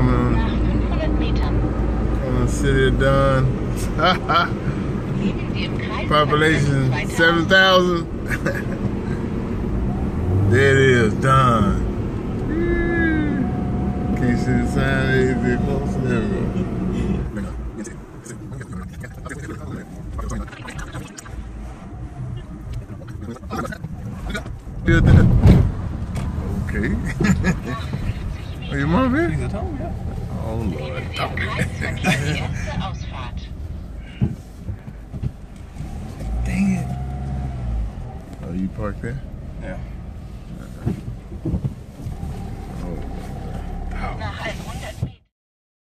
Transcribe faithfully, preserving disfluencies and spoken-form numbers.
coming on. On the city of Dunn. Population seven thousand. There it is, Dunn. Can't see the sign, it's close. There we go. Okay. Are you mom here? Oh Lord. Dang it. Oh, you parked there? Yeah.